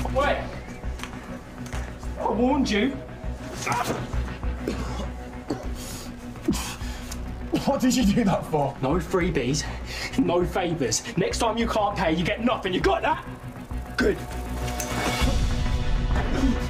Wait! I warned you. What did you do that for? No freebies, no favours. Next time you can't pay, you get nothing. You got that? Good.